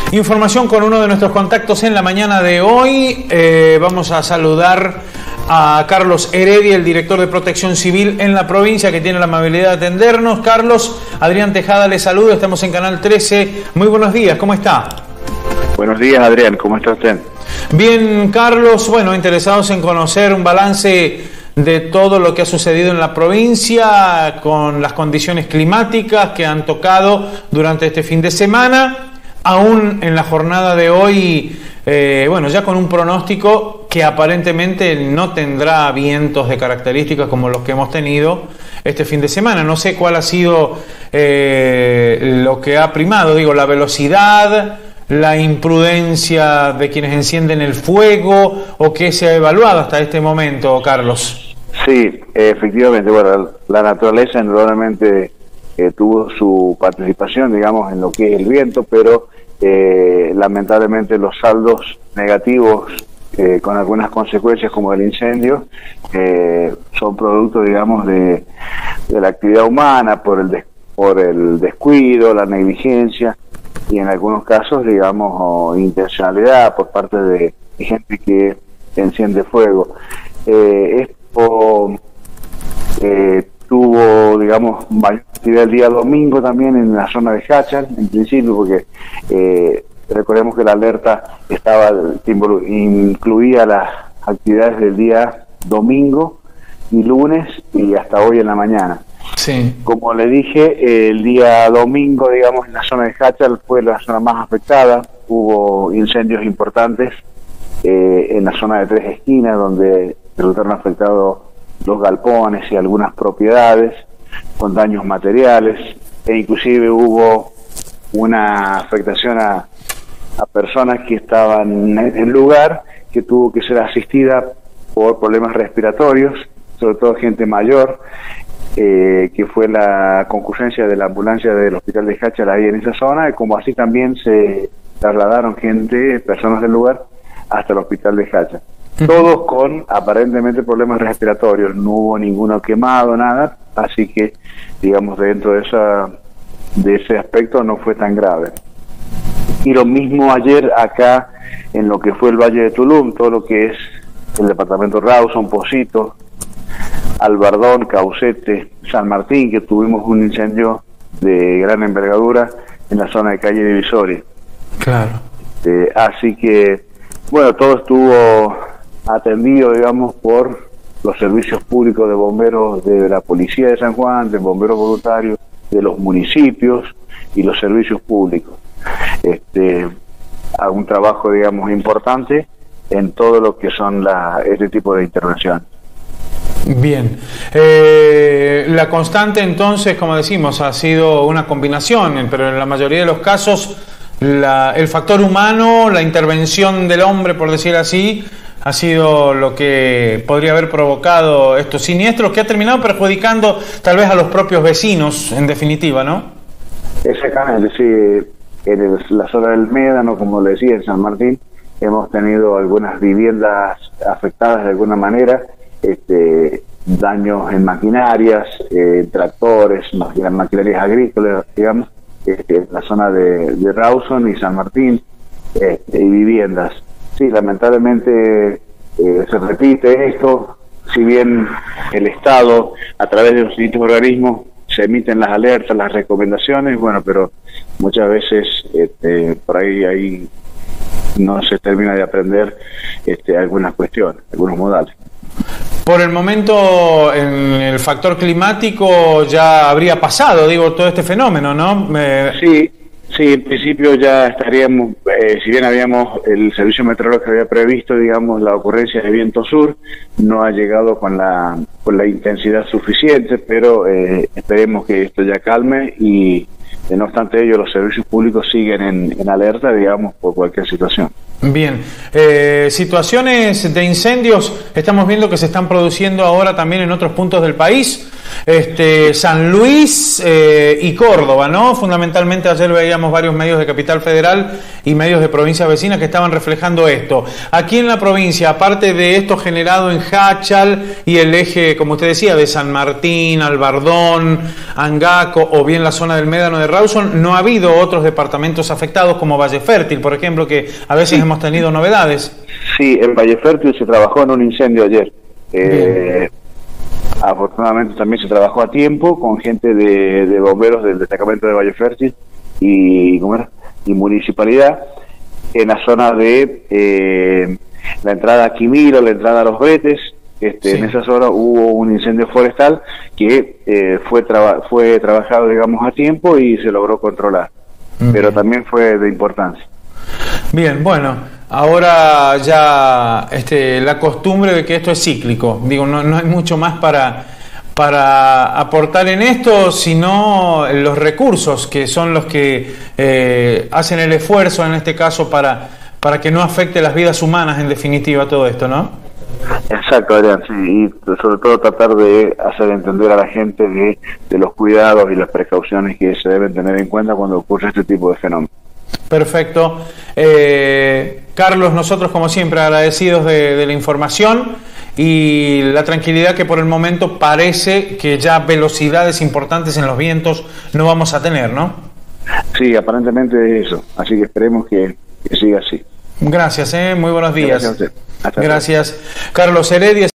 Información con uno de nuestros contactos en la mañana de hoy. Vamos a saludar a Carlos Heredia, el director de Protección Civil en la provincia, que tiene la amabilidad de atendernos. Carlos, Adrián Tejada le saluda, estamos en Canal 13. Muy buenos días, ¿cómo está? Buenos días, Adrián, ¿cómo está usted? Bien, Carlos, bueno, interesados en conocer un balance de todo lo que ha sucedido en la provincia con las condiciones climáticas que han tocado durante este fin de semana. Aún en la jornada de hoy, bueno, ya con un pronóstico que aparentemente no tendrá vientos de características como los que hemos tenido este fin de semana. No sé cuál ha sido lo que ha primado, digo, la velocidad, la imprudencia de quienes encienden el fuego, o qué se ha evaluado hasta este momento, Carlos. Sí, efectivamente, bueno, la naturaleza indudablemente tuvo su participación, digamos, en lo que es el viento, pero lamentablemente los saldos negativos con algunas consecuencias como el incendio son producto, digamos, de la actividad humana por el descuido, la negligencia y en algunos casos, digamos, intencionalidad por parte de gente que enciende fuego. Esto tuvo, digamos, mayor actividad el día domingo también en la zona de Jáchal, en principio, porque recordemos que la alerta incluía las actividades del día domingo y lunes y hasta hoy en la mañana. Sí. Como le dije, el día domingo, digamos, en la zona de Jáchal fue la zona más afectada. Hubo incendios importantes en la zona de Tres Esquinas, donde resultaron afectados los galpones y algunas propiedades con daños materiales, e inclusive hubo una afectación a personas que estaban en el lugar, que tuvo que ser asistida por problemas respiratorios, sobre todo gente mayor, que fue la concurrencia de la ambulancia del hospital de Jáchal ahí en esa zona, y como así también se trasladaron personas del lugar hasta el hospital de Jáchal. Todos con aparentemente problemas respiratorios, no hubo ninguno quemado, nada, así que, digamos, dentro de ese aspecto no fue tan grave. Y lo mismo ayer acá en lo que fue el Valle de Tulum, todo lo que es el departamento Rawson, Pocito, Albardón, Caucete, San Martín, que tuvimos un incendio de gran envergadura en la zona de calle Divisoria. Claro. Así que, bueno, todo estuvo atendido, digamos, por los servicios públicos de bomberos de la Policía de San Juan, de bomberos voluntarios, de los municipios y los servicios públicos. Un trabajo, digamos, importante en todo lo que son este tipo de intervención. Bien. La constante, entonces, como decimos, ha sido una combinación, pero en la mayoría de los casos el factor humano, la intervención del hombre, por decir así, ha sido lo que podría haber provocado estos siniestros, que ha terminado perjudicando tal vez a los propios vecinos, en definitiva, ¿no? Exactamente, sí. En la zona del Médano, como le decía, en San Martín, hemos tenido algunas viviendas afectadas de alguna manera, daños en maquinarias, tractores, maquinarias agrícolas, digamos, en la zona de Rawson y San Martín, y viviendas. Sí, lamentablemente se repite esto, si bien el Estado, a través de los distintos organismos, se emiten las alertas, las recomendaciones, bueno, pero muchas veces por ahí no se termina de aprender algunas cuestiones, algunos modales. Por el momento, en el factor climático ya habría pasado, digo, todo este fenómeno, ¿no? Sí, en principio ya estaríamos, si bien el servicio meteorológico había previsto, digamos, la ocurrencia de viento sur, no ha llegado con la intensidad suficiente, pero esperemos que esto ya calme y, no obstante ello, los servicios públicos siguen en alerta, digamos, por cualquier situación. Bien, situaciones de incendios estamos viendo que se están produciendo ahora también en otros puntos del país, San Luis y Córdoba, ¿no? Fundamentalmente ayer veíamos varios medios de Capital Federal y medios de provincias vecinas que estaban reflejando esto. Aquí en la provincia, aparte de esto generado en Jáchal y el eje, como usted decía, de San Martín, Albardón, Angaco o bien la zona del Médano de Rawson, no ha habido otros departamentos afectados como Valle Fértil, por ejemplo, que a veces hemos tenido novedades. Sí, en Valle Fértil se trabajó en un incendio ayer. Afortunadamente también se trabajó a tiempo con gente de bomberos del destacamento de Valle Fértil y municipalidad en la zona de la entrada a Quimiro, la entrada a Los Bretes. En esa zona hubo un incendio forestal que fue trabajado, digamos, a tiempo y se logró controlar, pero también fue de importancia. Bien, bueno, ahora ya la costumbre de que esto es cíclico, digo, no hay mucho más para aportar en esto, sino los recursos que son los que hacen el esfuerzo en este caso para que no afecte las vidas humanas, en definitiva, todo esto, ¿no? Exacto, Adrián, sí, y sobre todo tratar de hacer entender a la gente de los cuidados y las precauciones que se deben tener en cuenta cuando ocurre este tipo de fenómenos. Perfecto. Carlos, nosotros como siempre agradecidos de la información y la tranquilidad que por el momento parece que ya velocidades importantes en los vientos no vamos a tener, ¿no? Sí, aparentemente es eso, así que esperemos que siga así. Gracias, muy buenos días. Gracias a usted. Gracias. Carlos Heredia.